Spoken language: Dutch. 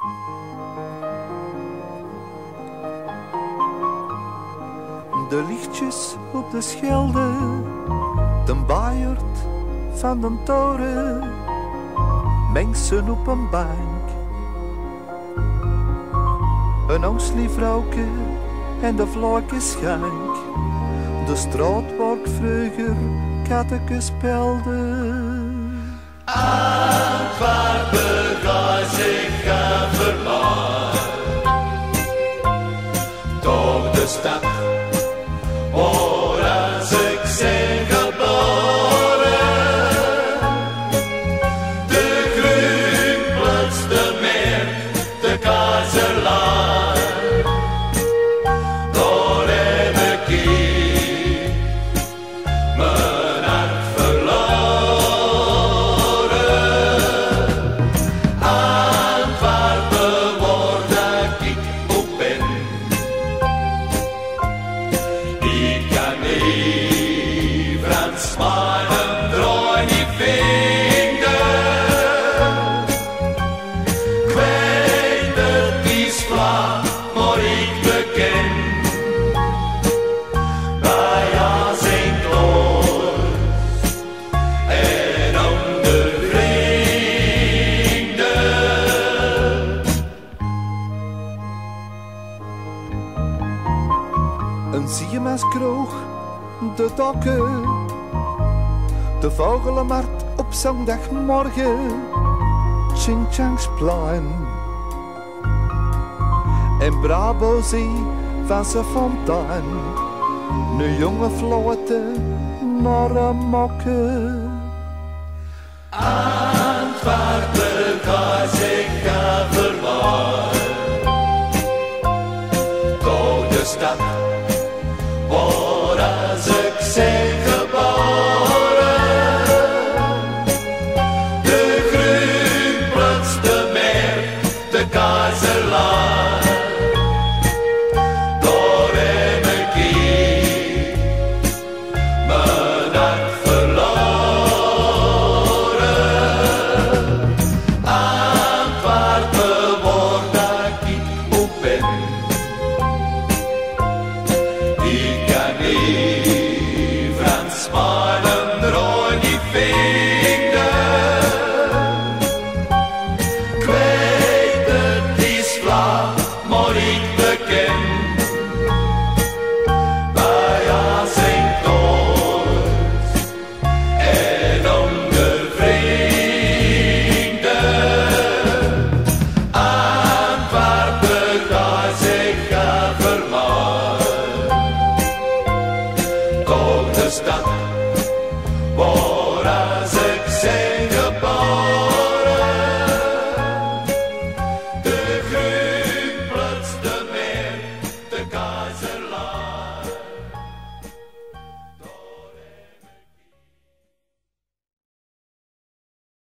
De lichtjes op de Schelde, de baaierd van de toren, mensen op een bank. Een ongslief vrouwke en de vlakke schank. De straat waar ik vroeger katteke speelde. Antwerpen ga zich gaan verlaten. Door de stad waar als ik zijn geboren. De Groenplaats, de Meer, de Kazerlaan. Daar heb ik hier mijn hart verloren. Antwerpen waar dat ik op ben. Ik kan niet Frans, maar een draai niet vinden. Ik weet het is vlak, maar ik beken. Bij jou zijn kloos en onder vrienden. Een Siemens-kroeg, de dokken, de vogelenmarkt op zondagmorgen, Sint-Jansplein. En Brabo Zee van zijn fontein, een jonge flotte naar een mokken. Antwerpen ga zich gaan verlaten. Door de stad waar als ik zijn geboren. De Groenplaats, de Meer, de Kazerlaan. Daar heb ik hier mijn hart verloren. Antwerpen waar dat ik op ben. Ik kan niet Frans, maar een draai niet vinden. Ik weet het is vlak, maar ik beken. Bij jou zijn kloos en onder vrienden. Antwerpen ga zich gaan verlaten. Door de stad